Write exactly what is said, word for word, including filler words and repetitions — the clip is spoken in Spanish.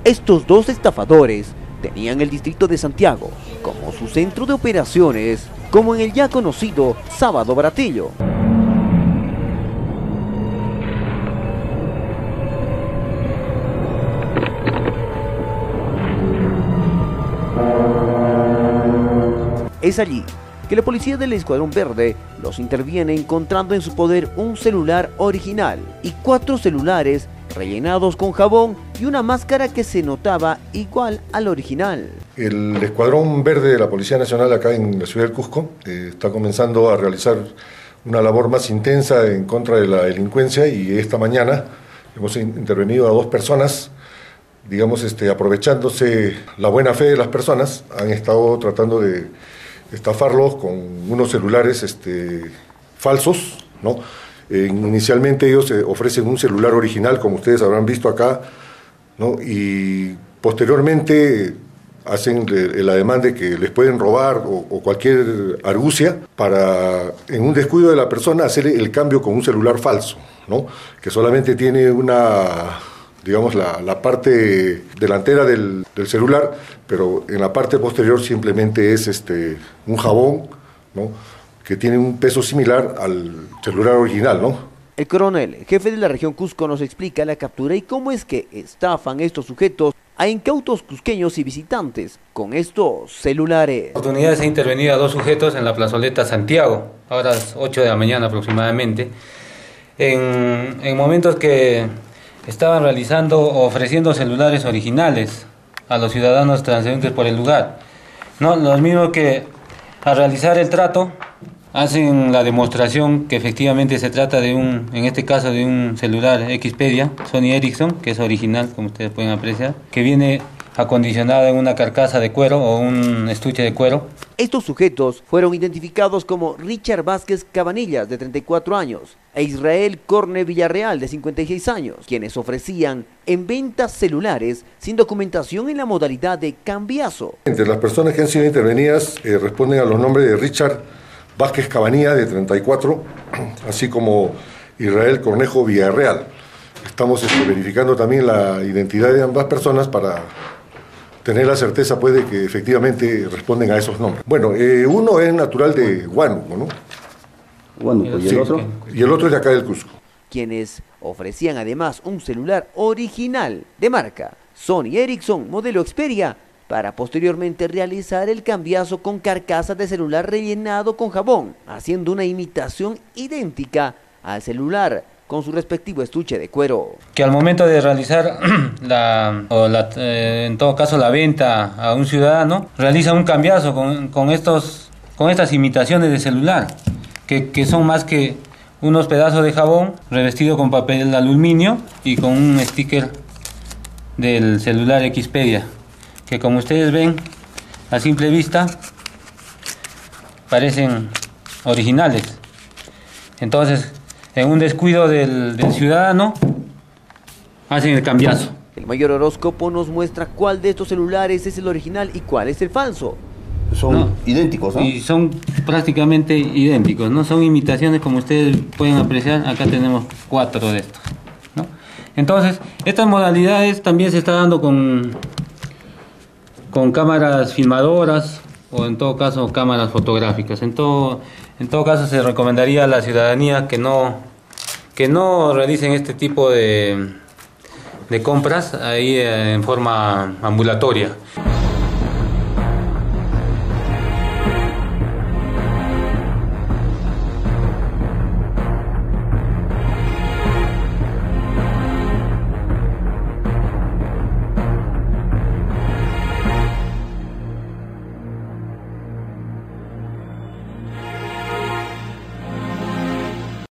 Estos dos estafadores tenían el distrito de Santiago como su centro de operaciones, como en el ya conocido Sábado Baratillo. Es allí que la policía del Escuadrón Verde los interviene encontrando en su poder un celular original y cuatro celulares rellenados con jabón y una máscara que se notaba igual al original. El Escuadrón Verde de la Policía Nacional acá en la ciudad del Cusco eh, está comenzando a realizar una labor más intensa en contra de la delincuencia, y esta mañana hemos intervenido a dos personas, digamos, este, aprovechándose la buena fe de las personas. Han estado tratando de estafarlos con unos celulares este, falsos, ¿no? Eh, inicialmente ellos eh, ofrecen un celular original, como ustedes habrán visto acá, ¿no? Y posteriormente hacen el ademán de que les pueden robar o, o cualquier argucia para, en un descuido de la persona, hacer el cambio con un celular falso, ¿no? Que solamente tiene una, digamos, la, la parte delantera del, del celular, pero en la parte posterior simplemente es este, un jabón, ¿no? Que tiene un peso similar al celular original, ¿no? El coronel, jefe de la región Cusco, nos explica la captura y cómo es que estafan estos sujetos a incautos cusqueños y visitantes con estos celulares. En oportunidad se ha intervenido a dos sujetos en la plazoleta Santiago, ahora las ocho de la mañana aproximadamente, en, en momentos que estaban realizando o ofreciendo celulares originales a los ciudadanos transeúntes por el lugar, ¿no? Los mismos que al realizar el trato hacen la demostración que efectivamente se trata de un, en este caso de un celular Xperia Sony Ericsson, que es original, como ustedes pueden apreciar, que viene acondicionado en una carcasa de cuero o un estuche de cuero. Estos sujetos fueron identificados como Richard Vázquez Cabanillas, de treinta y cuatro años, e Israel Corne Villarreal, de cincuenta y seis años, quienes ofrecían en venta celulares sin documentación en la modalidad de cambiazo. Entre las personas que han sido intervenidas eh, responden a los nombres de Richard Vázquez Cabanillas, de treinta y cuatro, así como Israel Cornejo Villarreal. Estamos este, verificando también la identidad de ambas personas para tener la certeza, pues, de que efectivamente responden a esos nombres. Bueno, eh, uno es natural de Huánuco, ¿no? Huánuco, ¿y el sí, otro? Y el otro es de acá del Cusco. Quienes ofrecían además un celular original de marca Sony Ericsson modelo Xperia para posteriormente realizar el cambiazo con carcasa de celular rellenado con jabón, haciendo una imitación idéntica al celular con su respectivo estuche de cuero. Que al momento de realizar la, o la, eh, en todo caso la venta a un ciudadano, realiza un cambiazo con, con, estos, con estas imitaciones de celular, que, que son más que unos pedazos de jabón revestido con papel de aluminio y con un sticker del celular Xperia, que como ustedes ven a simple vista parecen originales. Entonces, en un descuido del, del ciudadano, hacen el cambiazo. El mayor horóscopo nos muestra cuál de estos celulares es el original y cuál es el falso. Son no, idénticos, ¿no? Y son prácticamente idénticos, ¿no? Son imitaciones, como ustedes pueden apreciar. Acá tenemos cuatro de estos, ¿no? Entonces, estas modalidades también se está dando con, con cámaras filmadoras o en todo caso cámaras fotográficas. En todo, en todo caso se recomendaría a la ciudadanía que no, que no realicen este tipo de, de compras ahí en forma ambulatoria.